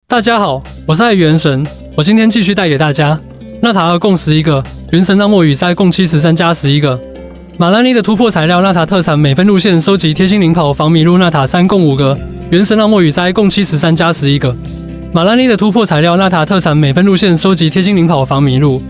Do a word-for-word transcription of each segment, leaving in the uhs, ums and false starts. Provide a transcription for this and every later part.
大家好，我是爱元神，我今天继续带给大家纳塔二共十一个，元神让墨雨塞共七十三加十一个。马兰尼的突破材料纳塔特产每分路线收集贴心领跑防迷路纳塔三共五个，元神让墨雨塞共七十三加十一个。马兰尼的突破材料纳塔特产每分路线收集贴心领跑防迷路。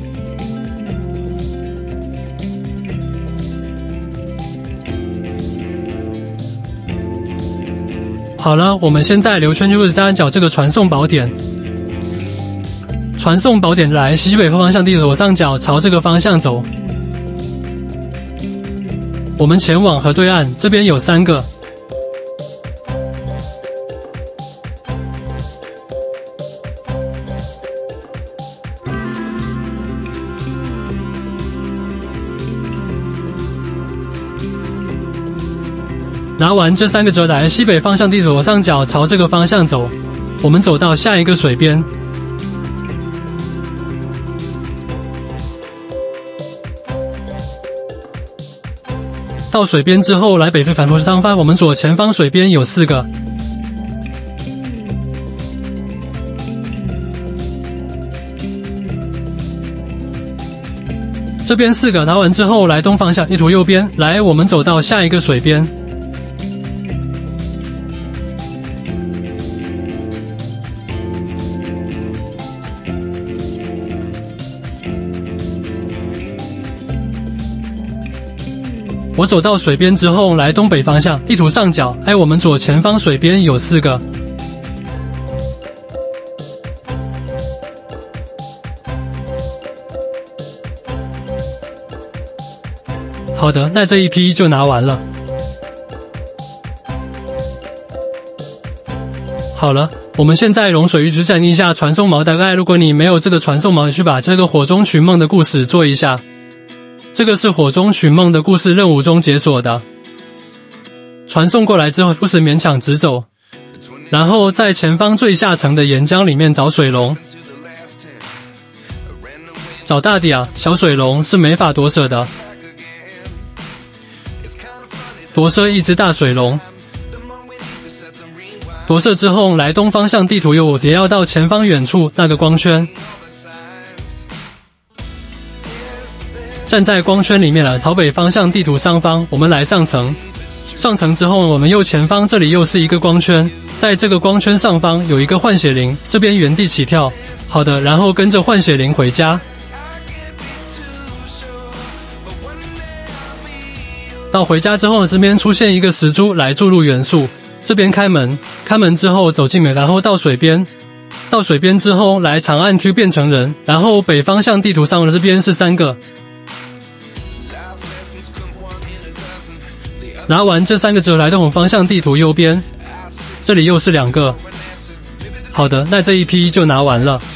好了，我们现在留圈就是三角这个传送宝典。传送宝典来西北方向地图左上角朝这个方向走。我们前往河对岸，这边有三个。拿完这三个折来西北方向地图左上角朝这个方向走，我们走到下一个水边。到水边之后，来北非反复上方，我们左前方水边有四个。这边四个拿完之后，来东方向，地图右边，来我们走到下一个水边。 我走到水边之后，来东北方向，地图上角，哎，我们左前方水边有四个。好的，那这一批就拿完了。好了，我们现在融水玉之战一下传送锚，大概如果你没有这个传送锚，你去把这个火中寻梦的故事做一下。 这个是火中寻梦的故事任务中解锁的，传送过来之后不时勉强直走，然后在前方最下层的岩浆里面找水龙，找大底啊，小水龙是没法夺舍的，夺舍一只大水龙，夺舍之后来东方向地图右也要到前方远处那个光圈。 站在光圈里面了，朝北方向地图上方，我们来上层。上层之后，我们右前方这里又是一个光圈，在这个光圈上方有一个换血灵，这边原地起跳。好的，然后跟着换血灵回家。到回家之后，这边出现一个石珠来注入元素，这边开门，开门之后走进门，然后到水边。 到水边之后，来长按区变成人，然后北方向地图上的这边是三个。 拿完这三个之后，来到我们方向地图右边，这里又是两个。好的，那这一批就拿完了。